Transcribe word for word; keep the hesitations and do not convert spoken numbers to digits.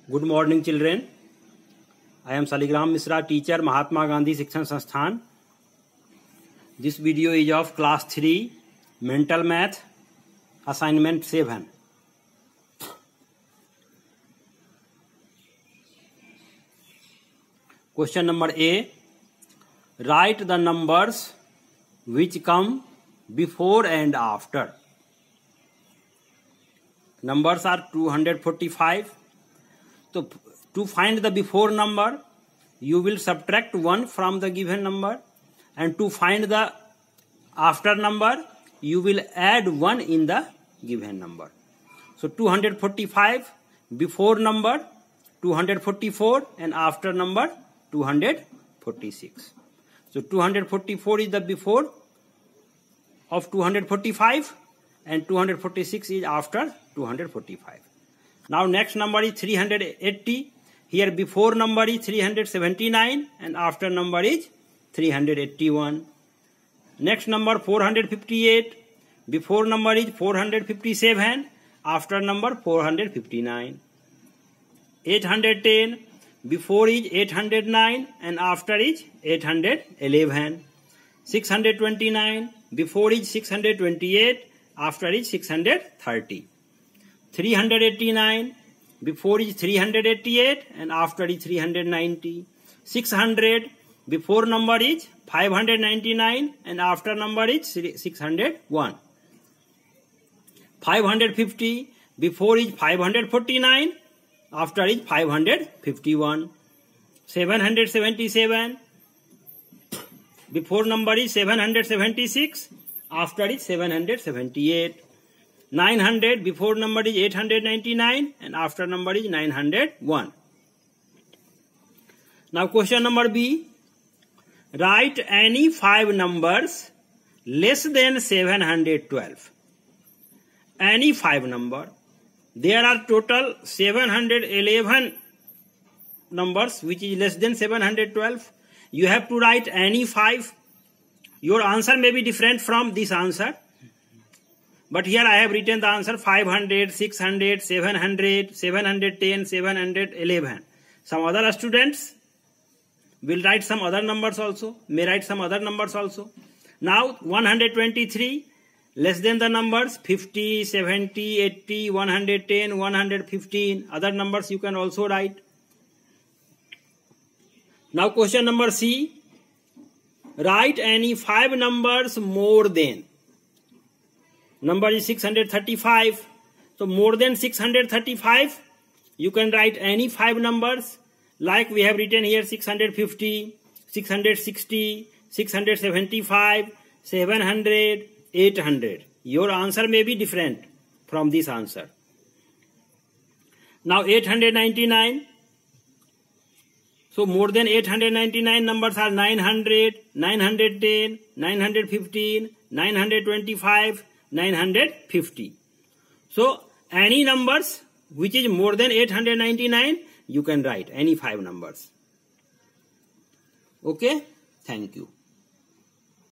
Good morning, children. I am Saligram Misra, teacher, Mahatma Gandhi Shikshan Sansthan. This video is of class three, mental math, assignment seven. Question number A. Write the numbers which come before and after. Numbers are two hundred forty-five. So to find the before number, you will subtract one from the given number, and to find the after number, you will add one in the given number. So two hundred forty-five before number two hundred forty-four and after number two hundred forty-six. So two hundred forty-four is the before of two hundred forty-five and two hundred forty-six is after two hundred forty-five. Now next number is three hundred eighty. Here before number is three hundred seventy-nine and after number is three hundred eighty-one. Next number four hundred fifty-eight. Before number is four hundred fifty-seven. After number four hundred fifty-nine. eight hundred ten. Before is eight hundred nine and after is eight hundred eleven. six hundred twenty-nine. Before is six hundred twenty-eight. After is six hundred thirty. three hundred eighty-nine. Before is three hundred eighty-eight and after is three hundred ninety. six hundred. Before number is five hundred ninety-nine and after number is six hundred one. five hundred fifty. Before is five hundred forty-nine. After is five hundred fifty-one. seven hundred seventy-seven. Before number is seven hundred seventy-six. After is seven hundred seventy-eight. nine hundred. Before number is eight hundred ninety-nine and after number is nine hundred one. Now question number B. Write any five numbers less than seven hundred twelve. Any five number. There are total seven hundred eleven numbers which is less than seven hundred twelve. You have to write any five. Your answer may be different from this answer. But here I have written the answer five hundred, six hundred, seven hundred, seven hundred ten, seven hundred eleven. Some other students will write some other numbers also, may write some other numbers also. Now one hundred twenty-three, less than the numbers fifty, seventy, eighty, one hundred ten, one hundred fifteen. Other numbers you can also write. Now question number C. Write any five numbers more than. Number is six hundred thirty-five. So more than six hundred thirty-five, you can write any five numbers. Like we have written here six hundred fifty, six hundred sixty, six hundred seventy-five, seven hundred, eight hundred. Your answer may be different from this answer. Now eight hundred ninety-nine. So more than eight hundred ninety-nine numbers are nine hundred, nine hundred ten, nine hundred fifteen, nine hundred twenty-five, nine hundred fifty. So any numbers which is more than eight hundred ninety-nine, you can write any five numbers. Okay, thank you.